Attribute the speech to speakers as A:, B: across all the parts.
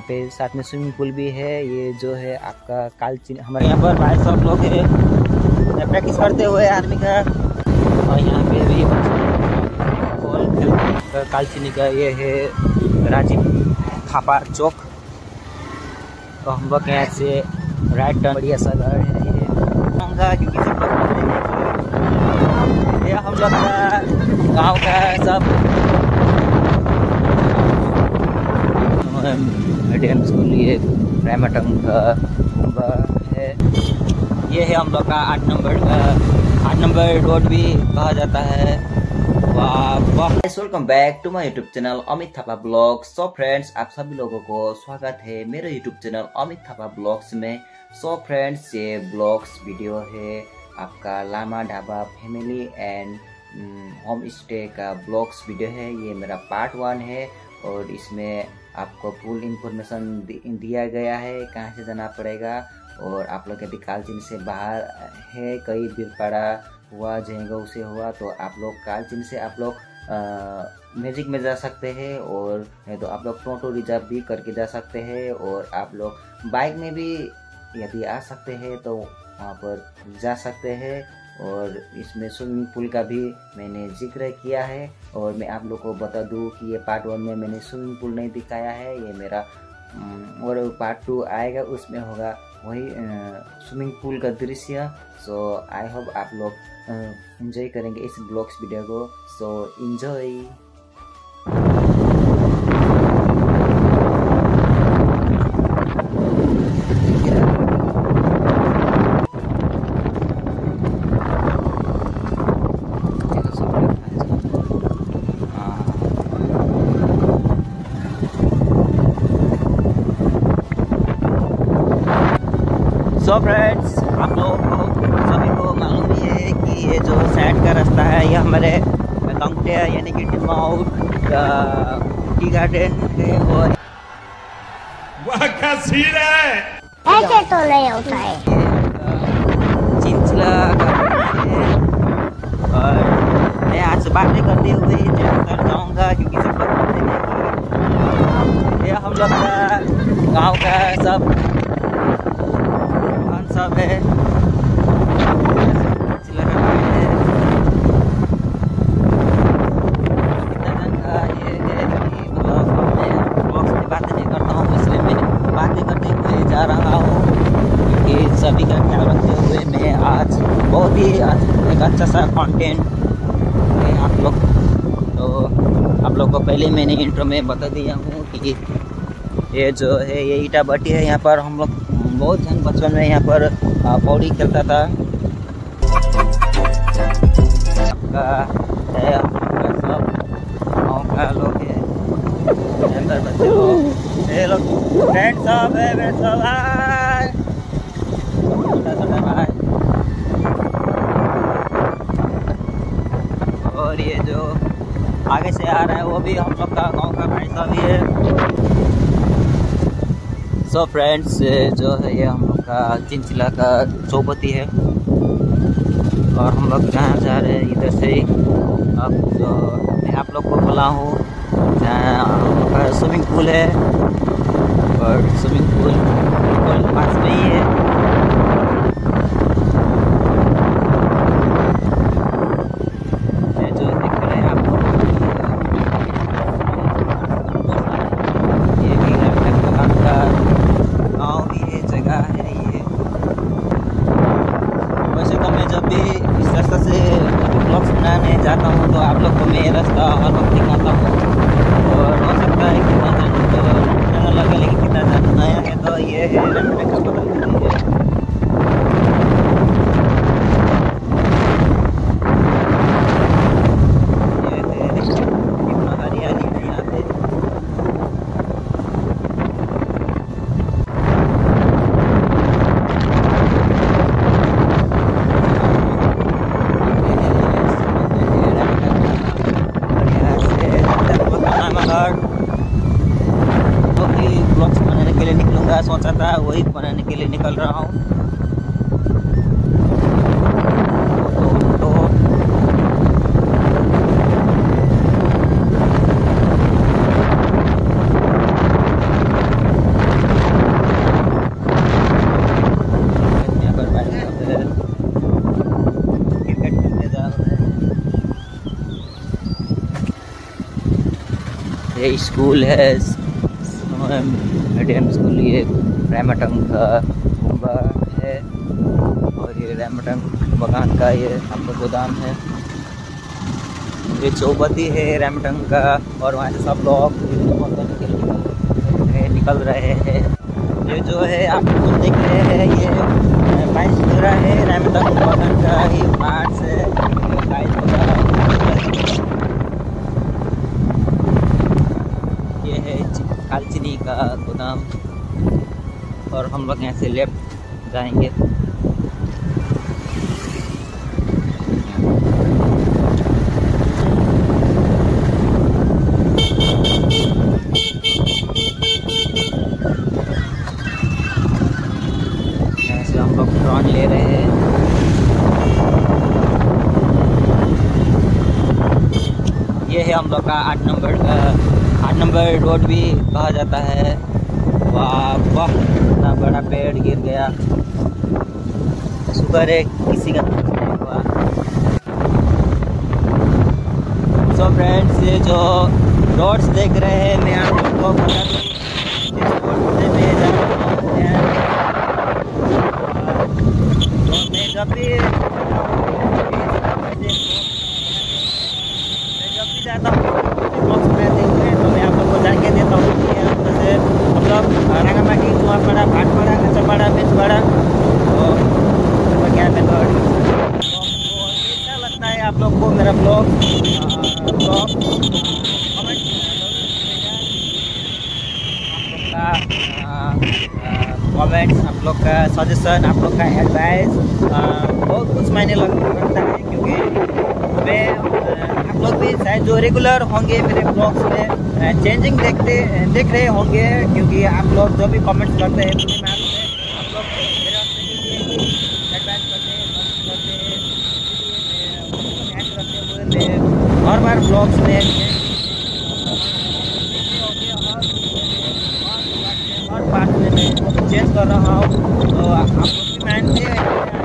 A: यहाँ पे साथ में स्विमिंग पूल भी है। ये जो है आपका कालचिनी, हमारे यहाँ पर भाई सब लोग है प्रैक्टिस करते हुए आर्मी का। और यहाँ पे भी कालचिनी का ये है राजीव थापा चौक। तो हम लोग यहाँ से राइट टर्न, बढ़िया सा घर है ये क्योंकि सब लोग ये हम लोग का गाँव का सब मीडियम स्कूल, ये प्राइमरी का है। ये है हम लोग का 8 नंबर रोड भी कहा जाता है। वाह वाह। Welcome back to my YouTube channel Amit Thapa blogs. So friends, आप सभी लोगों को स्वागत है मेरे YouTube channel Amit Thapa blogs में। सो फ्रेंड्स, ये ब्लॉग्स वीडियो है आपका Lama Dhaba family and home stay का ब्लॉग्स वीडियो है। ये मेरा पार्ट 1 है और इसमें आपको फुल इंफॉर्मेशन दिया गया है कहाँ से जाना पड़ेगा। और आप लोग यदि कालचिनी से बाहर है, कई बीरपाड़ा हुआ, जयगांव से हुआ, तो आप लोग कालचिनी से आप लोग मैजिक में जा सकते हैं। और नहीं तो आप लोग टोटो रिजर्व भी करके जा सकते हैं। और आप लोग बाइक में भी यदि आ सकते हैं तो वहाँ पर जा सकते हैं। और इसमें स्विमिंग पूल का भी मैंने जिक्र किया है। और मैं आप लोग को बता दूं कि ये पार्ट 1 में मैंने स्विमिंग पूल नहीं दिखाया है, ये मेरा और पार्ट 2 आएगा, उसमें होगा वही स्विमिंग पूल का दृश्य। सो आई होप आप लोग एंजॉय करेंगे इस ब्लॉग्स वीडियो को। So enjoy. सो फ्रेंड्स, आप लोगों को सभी को मालूम ही है कि ये जो साइड का रास्ता है ये हमारे कांगटिया यानी कि टिमाउट टी गार्डन है। और
B: वह क्या सीन है,
C: ऐसे तो नहीं होता है।
A: चिंचला और मैं आज बातें करते हुए ज़्यादातर जाऊँगा क्योंकि सब लोग ये हम लोग का गाँव का सब है। बातें नहीं करता हूँ, इसलिए मैं बातें करते हुए जा रहा हूँ क्योंकि सभी का ख्याल रखते हुए मैं आज बहुत ही एक अच्छा सा कंटेंट है आप लोग। तो आप लोग को पहले मैंने इंट्रो में बता दिया हूँ कि ये जो है ये ईटा भट्टी है। यहाँ पर हम लोग बहुत जन बचपन में यहाँ पर पौड़ी खेलता था। आपका है सब गाँव का लोग है, बच्चे लोग, ये लोग फ्रेंड सब है, मेरे सब भाई। और ये जो आगे से आ रहा है वो भी हम लोग का गाँव का भाई साहब ही है। सो फ्रेंड्स, जो है ये हम लोग का चिंचिला का चौपती है और हम लोग जहाँ जा रहे हैं इधर से अब जो मैं आप लोग को बोला हूँ जहाँ हम लोग का स्विमिंग पूल है। और स्विमिंग पूल पास में ही है। जो देख रहे हैं आप लोग, ये भी गाँव ये जगह है। ये वैसे तो मैं जब भी इस रास्ते से ब्लॉग्स बनाने जाता हूँ तो आप लोग को मैं रास्ता हर वक्त दिखाता हूँ। और हो सकता है कितना जन तो नया लगे, लेकिन कितना जन नया है तो ये है ब्लॉग्स बनाने के लिए निकलूँगा, सोचा था वही बनाने के लिए निकल रहा हूँ। ये स्कूल है, मीडियम स्कूल। ये रैमटंग का कुंभा है और ये रैमटंग बगान का ये आपका गोदाम है। ये चौबती है रैमटंग का और वहाँ से सब लोग निकल रहे हैं। ये जो है आप लोग देख रहे हैं ये बाइस पूरा है रैमटंग बगान का ही पार्ट से ये है कालचिनी का गोदाम और हम लोग यहाँ से लेफ्ट जाएंगे। यहाँ से हम लोग ट्रॉन ले रहे हैं। ये है हम लोग का 8 नंबर रोड भी कहा जाता है। वाह वाह, इतना बड़ा पेड़ गिर गया, शुक्र है किसी का नुकसान नहीं हुआ। सो फ्रेंड्स, ये जो रोड्स देख रहे हैं मैं आप लोगों को बता दूँ, इस रोड से मैं जा रहा हूँ। मैं जब भी जाता हूँ तो मैं आप लोग को जाके देता हूँ कि जैसे मतलब रांगामाटी, कुआंपाड़ा, भाटपाड़ा, कच्चापाड़ा, बेचपाड़ा तो क्या मेथड तो कैसा लगता है आप लोग को मेरा ब्लॉग कमेंट्स, आप लोग का सजेशन, आप लोग का एडवाइस बहुत कुछ मायने लगता है। क्योंकि मैं आप लोग भी शायद जो रेगुलर होंगे मेरे ब्लॉग्स में चेंजिंग देख रहे होंगे, क्योंकि आप लोग जो भी कमेंट्स करते हैं मुझे मालूम है आप लोग मेरे एडवाइस करते हैं। हर बार ब्लॉग्स में हर पार्ट में मैं चेंज कर रहा हूँ, तो आप लोग भी मानते हैं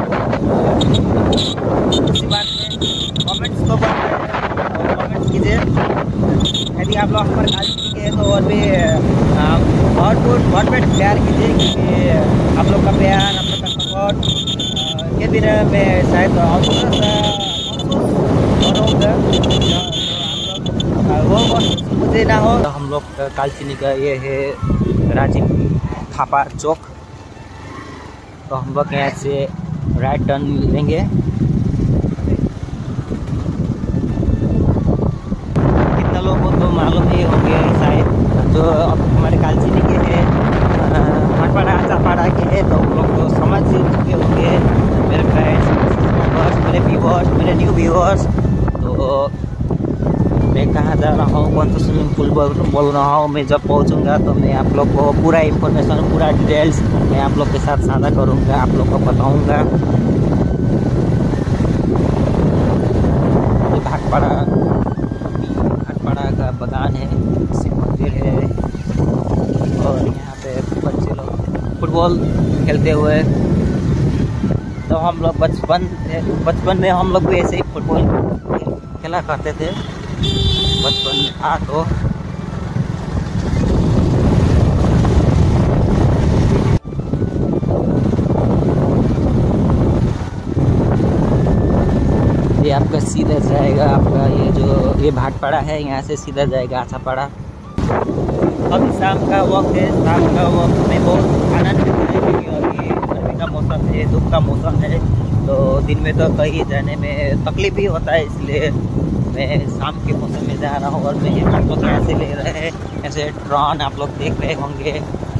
A: इसी बात में कमेंट्स को कमेंट्स कीजिए। यदि आप लोग हमारे कालचिनी के हैं तो और भी भरपेट प्यार कीजिए, क्योंकि आप लोग का प्यार, आप लोग का सपोर्ट के बिना मैं शायद वो मुझे ना हो। तो हम लोग कालचिनी का ये है राजीव थापा चौक, तो हम लोग यहाँ से राइट टर्न लेंगे। कितना लोगों को तो मालूम ही होंगे शायद, जो अब हमारे कालचिनी के हैं, भाटपाड़ा, कच्चापाड़ा के हैं, तो उन लोग तो समझ चुके होंगे मेरे फ्रेंड्स, मेरे व्यूवर्स, मेरे न्यू व्यूवर्स। तो मैं कहाँ जा रहा हूँ, कौन सा स्विमिंग पूल बोल रहा हूँ, मैं जब पहुँचूँगा तो मैं आप लोग को पूरा इन्फॉर्मेशन, पूरा डिटेल्स मैं आप लोग के साथ साझा करूँगा, आप लोग को बताऊँगा। ये भाटपाड़ा का बगान है, शिव मंदिर है और यहाँ पे बच्चे लोग फुटबॉल खेलते हुए। तो हम लोग बचपन में हम लोग भी ऐसे ही फुटबॉल खेला करते थे बचपन था। तो ये आपका सीधा जाएगा, आपका ये भाटपाड़ा है, यहाँ से सीधा जाएगा आछापाड़ा। अभी शाम का वक्त है, शाम का वक्त में बहुत आनंद मिलता है, क्योंकि अभी गर्मी का मौसम है, धूप का मौसम है, तो दिन में तो कहीं जाने में तकलीफ ही होता है। इसलिए मैं शाम के मौसम में जा रहा हूँ और मैं आप लोग यहाँ से ले रहे हैं ऐसे ट्रॉन, आप लोग देख रहे होंगे।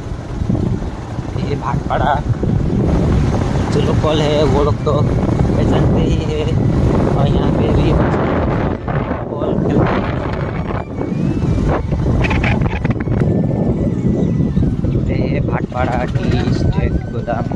A: ये भाटपाड़ा जो लोकल है वो लोग तो पहचानते ही है, और यहाँ पे भी बॉल खेलते हैं। ये भाटपाड़ा टी स्टेट गोदाम।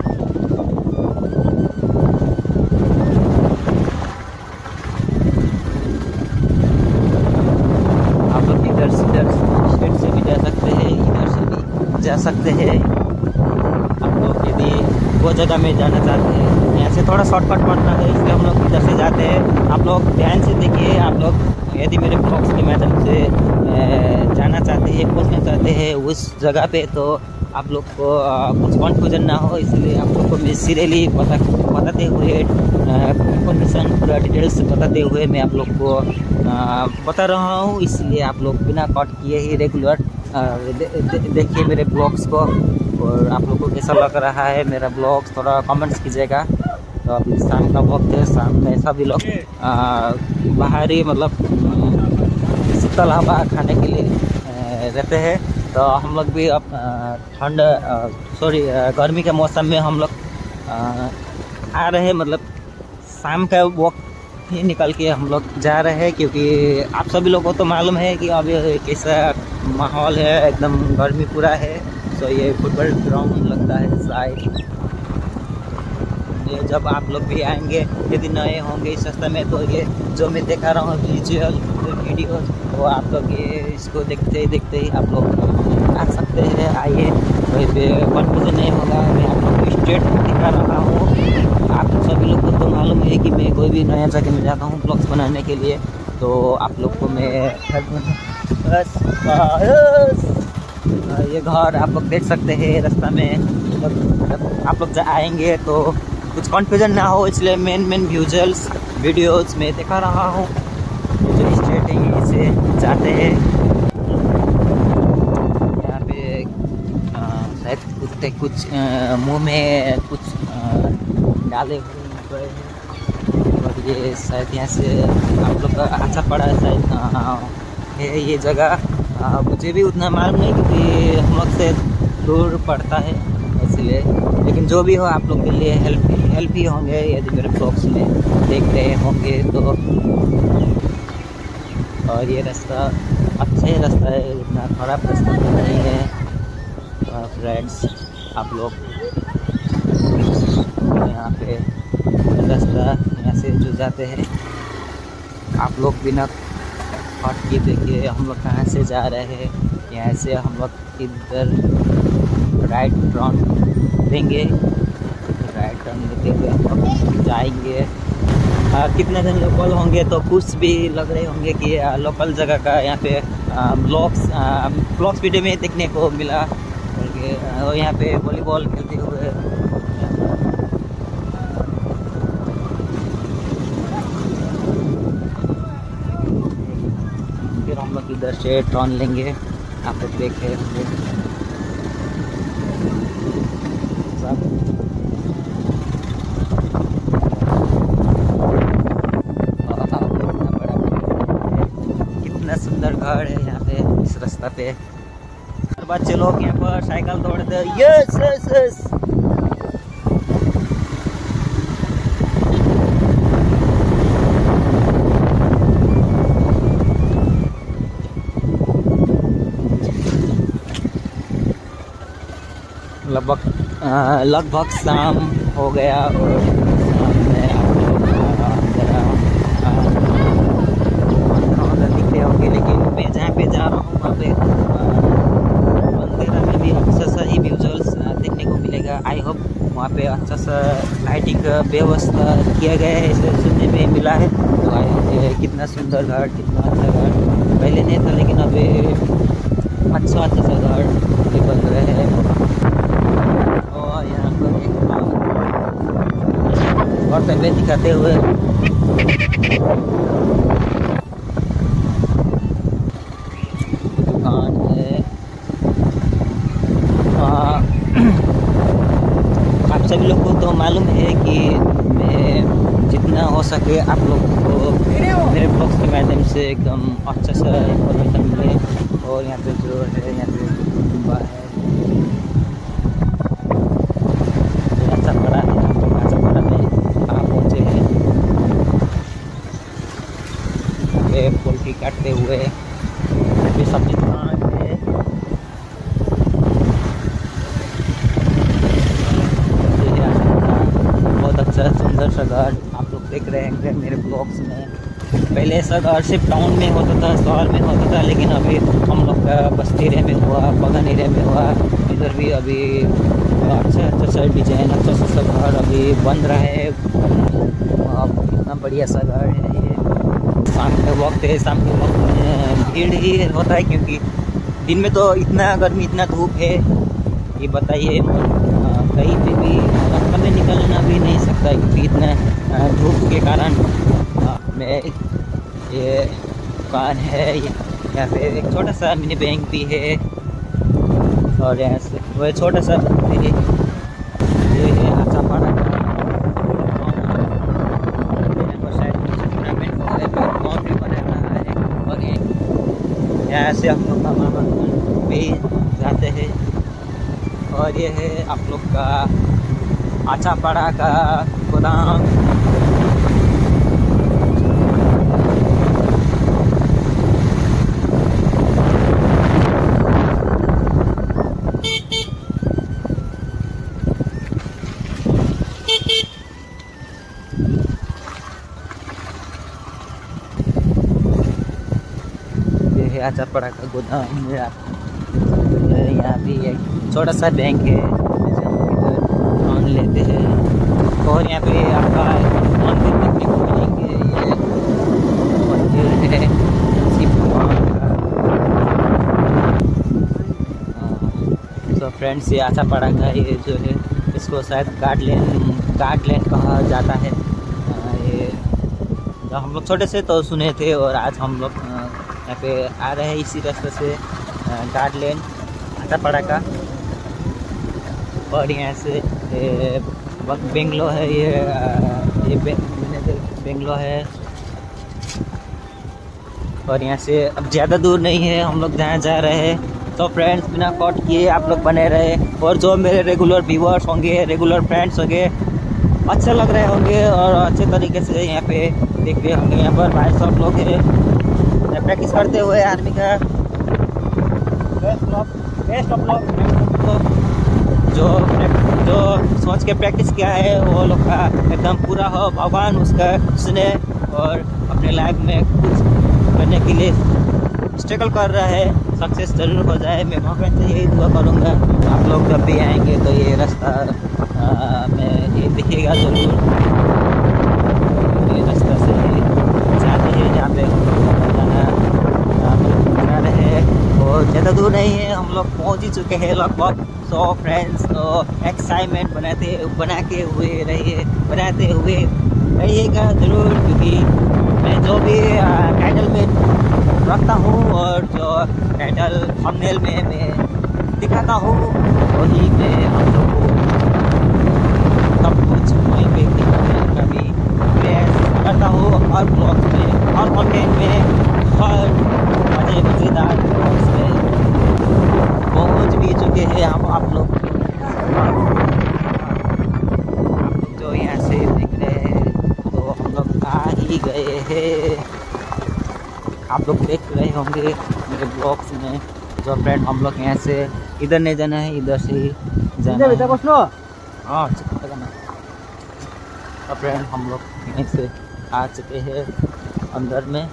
A: आप लोग इधर स्टेट से भी जा सकते हैं, इधर से भी जा सकते हैं। आप लोग यदि वो जगह में जाना चाहते हैं, यहाँ से थोड़ा शॉर्टकट पड़ता है, इसलिए हम लोग इधर से जाते हैं। आप लोग ध्यान से देखिए, आप लोग यदि मेरे ब्लॉग्स के माध्यम से उस जगह पे, तो आप लोग को कुछ कन्फ्यूजन ना हो, इसलिए आप लोग को मैं सीरियली बताते हुए इन्फॉर्मेशन पूरा डिटेल्स बताते हुए मैं आप लोग को बता रहा हूँ। इसलिए आप लोग बिना कट किए ही रेगुलर देखिए मेरे ब्लॉग्स को, और आप लोग को कैसा लग रहा है मेरा ब्लॉग थोड़ा कमेंट्स कीजिएगा। तो अभी शाम का वक्त है, शाम में सभी लोग बाहरी मतलब शीतल हवा खाने के लिए रहते हैं। तो हम लोग भी अब गर्मी के मौसम में हम लोग आ रहे हैं, मतलब शाम का वक्त ही निकल के हम लोग जा रहे हैं, क्योंकि आप सभी लोगों को तो मालूम है कि अभी कैसा माहौल है, एकदम गर्मी पूरा है। तो ये फुटबॉल ग्राउंड लगता है शायद। ये जब आप लोग भी आएंगे, यदि नए होंगे इस रास्ते में, तो ये जो मैं दिखा रहा हूँ विजुअल वीडियो, वो आप लोग ये इसको देखते ही आप लोग आ सकते हैं। आइए, कोई भी कन्फ्यूजन नहीं होगा। मैं आप लोग को स्ट्रेट दिखा रहा हूँ। आप सभी लोग को तो मालूम है कि मैं कोई भी नया जगह में जाता हूँ ब्लॉग्स बनाने के लिए, तो आप लोग को मैं बस ये घर आप लोग देख सकते हैं रास्ता में। मतलब आप लोग आएंगे तो कुछ कन्फ्यूजन ना हो, इसलिए मेन विजुअल्स वीडियोस में दिखा रहा हूँ। जो स्ट्रेट है से जाते हैं, यहाँ पे शायद कुत्ते कुछ मुंह में कुछ डाले हुए हैं, और ये शायद यहाँ से आप लोग का अच्छा पड़ा है शायद है ये जगह। मुझे भी उतना मालूम नहीं, क्योंकि हम लोग से दूर पड़ता है इसलिए, लेकिन जो भी हो आप लोग के लिए हेल्प ही होंगे यदि मेरे ब्लॉग्स में देख रहे होंगे तो। और ये रास्ता अच्छे रास्ता है, इतना खराब रास्ता नहीं है फ्रेंड्स। आप लोग यहाँ पे रास्ता यहाँ से जो जाते हैं, आप लोग बिना हट के देखिए हम लोग कहाँ से जा रहे हैं। यहाँ से हम लोग इधर राइट टर्न देंगे, राइट टर्न देते हुए हम लोग जाएंगे। कितने दिन लोकल होंगे तो खुश भी लग रहे होंगे कि लोकल जगह का यहाँ पे ब्लॉग्स वीडियो में देखने को मिला। और यहाँ पे वॉलीबॉल खेलते हुए फिर हम लोग इधर से टर्न लेंगे। आप लोग देखे कितना सुंदर घर है यहाँ पे इस रास्ता पे। बच्चे लोग यहाँ पर साइकिल दौड़ते हैं। यस यस यस, लगभग शाम हो गया, और सामने आप लोग दिखते होंगे, लेकिन मैं जहाँ पे जा रहा हूँ वहाँ पे अंधेरा में भी अच्छा सा ही विजुअल्स देखने को मिलेगा। आई होप वहाँ पे अच्छा सा लाइटिंग का व्यवस्था किया गया है, इसे सुनने में मिला है। तो आई होप कितना सुंदर घर, कितना अच्छा घर पहले नहीं था, लेकिन अभी अच्छा सा घर बन रहे हैं। और यहाँ पर एक और तबे दिखाते हुए दुकान है। आप सभी लोग को तो मालूम है कि मैं जितना हो सके आप लोग को मेरे ब्लॉग्स के माध्यम से एकदम अच्छा सा इन्फॉर्मेशन मिले। और यहाँ पे जो है, यहाँ पे कुंबा है, अच्छा पड़ा है। अच्छा पड़ा में कहाँ पहुँचे हैं, ये पोल्ट्री काटते हुए ये सब्जी दुकान है। बहुत अच्छा सुंदर सा घर आप लोग देख रहे हैं मेरे ब्लॉग्स में। पहले ऐसा घर सिर्फ टाउन में होता था, शहर में होता था, लेकिन अभी हम लोग का बस्ती एरिया में हुआ, बगान एरिया में हुआ। इधर भी अभी अच्छा सा डिजाइन, अच्छा सा घर अभी बन रहा है। कितना बढ़िया सा घर है ये। शाम के वक्त है, शाम के वक्त में भीड़ ही होता है, क्योंकि दिन में तो इतना गर्मी, इतना धूप है, ये बताइए। कहीं पे भी रास्ते में निकलना भी नहीं सकता क्योंकि इतना धूप के कारण। मैं ये दुकान है, यहाँ पे एक छोटा सा मिनी बैंक भी है और यहाँ से वह छोटा सा ये है आचापाड़ा का टूर्नामेंट बाउंड्री बना रहा है और यहाँ से हम लोग का मामा भी जाते हैं। और ये है आप लोग का आचापाड़ा का गोदाम। आचापाड़ा का गोदाम है। यहाँ भी एक छोटा सा बैंक है, लोन लेते हैं। और यहाँ पे आपका मंदिर देखने को मिलेंगे, ये मंदिर है शिव भगवान का। तो फ्रेंड्स, ये आचापाड़ा का ये जो है इसको शायद गार्डलैंड कहा जाता है। ये हम लोग छोटे से तो सुने थे और आज हम लोग यहाँ पे आ रहे हैं इसी रास्ते से गार्डलैंड आचापाड़ा का। और यहाँ से बेंगलो है, ये बेंगलो है। और यहाँ से अब ज़्यादा दूर नहीं है हम लोग जहाँ जा रहे हैं। तो फ्रेंड्स, बिना कट किए आप लोग बने रहे और जो मेरे रेगुलर व्यूअर्स होंगे, रेगुलर फ्रेंड्स होंगे, अच्छे लग रहे होंगे और अच्छे तरीके से यहाँ पे देख रहे होंगे। यहाँ पर भाई सब लोग हैं प्रैक्टिस करते हुए आर्मी का। Best of luck. जो सोच के प्रैक्टिस किया है वो लोग का एकदम पूरा हो, भगवान उसका सुने और अपने लाइफ में कुछ करने के लिए स्ट्रगल कर रहा है, सक्सेस जरूर हो जाए। मैं भगवान से यही दुआ करूँगा। आप लोग जब भी आएंगे तो ये रास्ता में ये दिखेगा जरूर। ये रास्ता से जाते हैं जहाँ पे जा रहे हैं और ज़्यादा दूर नहीं है, हम लोग पहुँच ही चुके हैं लगभग। सो फ्रेंड्स, तो एक्साइटमेंट बनाते हुए रहिएगा ज़रूर, क्योंकि मैं जो भी टाइटल में रखता हूँ और जो टाइटल थंबनेल में मैं दिखाता हूँ वही मैं हम लोग को सब कुछ वहीं पे दिखाने का भी प्रयास करता हूँ। हर ब्लॉग में, हर कंटेंट में, हर मज़ेदार ब्लॉग्स में पहुँच भी चुके हैं हम। आप लोग जो यहाँ से देख रहे हैं तो हम लोग आ ही गए हैं। आप लोग देख रहे होंगे मेरे ब्लॉग्स में जो फ्रेंड हम लोग यहाँ से इधर नहीं जाना है, इधर से ही जाना है। हाँ, तो फ्रेंड हम लोग यहीं से आ चुके हैं अंदर में।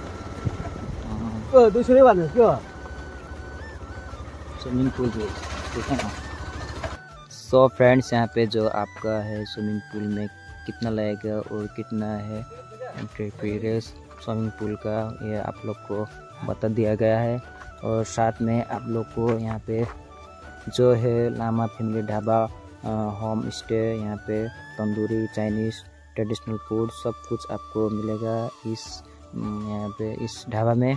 D: दूसरे वाले क्यों
A: स्विमिंग पूल भी ठीक है ना। सो फ्रेंड्स, यहाँ पे जो आपका है स्विमिंग पूल में कितना लगेगा और कितना है एंट्री फीस स्विमिंग पूल का, ये आप लोग को बता दिया गया है। और साथ में आप लोग को यहाँ पे जो है Lama family Dhaba, home stay, यहाँ पे तंदूरी, चाइनीज़, ट्रेडिशनल फूड सब कुछ आपको मिलेगा इस यहाँ पे इस ढाबा में।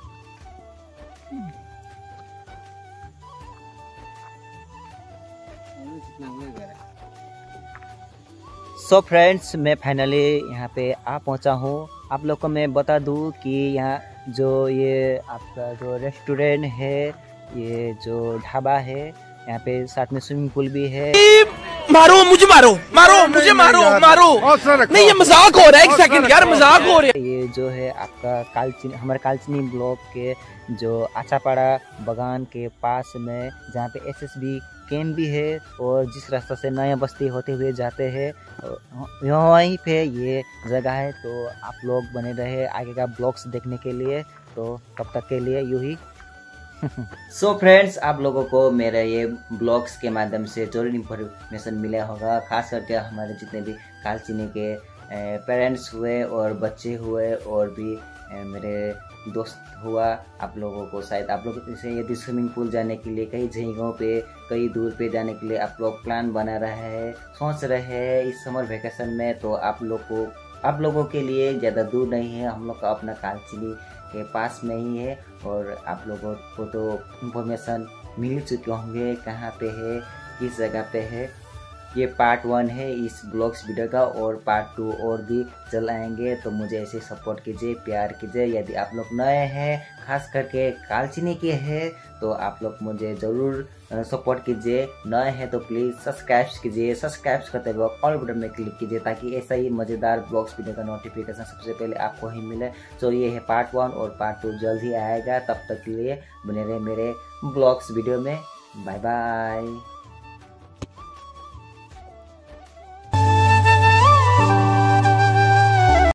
A: सो फ्रेंड्स, मैं फाइनली यहाँ पे आ पहुँचा हूँ। आप लोग को मैं बता दूँ कि यहाँ जो ये आपका जो रेस्टोरेंट है, ये जो ढाबा है, यहाँ पे साथ में स्विमिंग पूल भी है।
B: मारो मुझे, मारो मुझे, मारो नहीं, ये मजाक हो रहा है। एक सेकंड यार, मजाक हो रहा है।
A: ये जो है आपका हमारे कालचिनी ब्लॉक के जो आचापाड़ा बागान के पास में, जहाँ पे एसएसबी कैंप भी है और जिस रास्ते से नया बस्ती होते हुए जाते हैं वहीं पे ये जगह है। तो आप लोग बने रहे आगे का ब्लॉग्स देखने के लिए। तो तब तक के लिए यूं ही सो फ्रेंड्स, आप लोगों को मेरे ये ब्लॉग्स के माध्यम से जरूर इन्फॉर्मेशन मिला होगा, खास करके हमारे जितने भी कालचिनी के पेरेंट्स हुए और बच्चे हुए और भी मेरे दोस्त हुआ, आप लोगों को शायद आप लोग जैसे यदि स्विमिंग पूल जाने के लिए कई जगहों पे कई दूर पे जाने के लिए आप लोग प्लान बना रहे हैं, सोच रहे हैं इस समर वेकेशन में, तो आप लोगों के लिए ज़्यादा दूर नहीं है, हम लोग का अपना कालचिनी के पास में ही है। और आप लोगों को तो इंफॉर्मेशन मिल चुके होंगे कहाँ पे है, किस जगह पे है। ये पार्ट 1 है इस ब्लॉग्स वीडियो का, और पार्ट 2 और भी जल्द आएंगे। तो मुझे ऐसे सपोर्ट कीजिए, प्यार कीजिए। यदि आप लोग नए हैं, खास करके कालचिनी के हैं, तो आप लोग मुझे ज़रूर सपोर्ट कीजिए। नए हैं तो प्लीज़ सब्सक्राइब कीजिए, सब्सक्राइब करते वक्त ऑल बटन में क्लिक कीजिए, ताकि ऐसा ही मज़ेदार ब्लॉग्स वीडियो का नोटिफिकेशन सबसे पहले आपको ही मिले। तो ये है पार्ट 1 और पार्ट 2 जल्द ही आएगा। तब तक के लिए बने रहे मेरे ब्लॉग्स वीडियो में। Bye bye.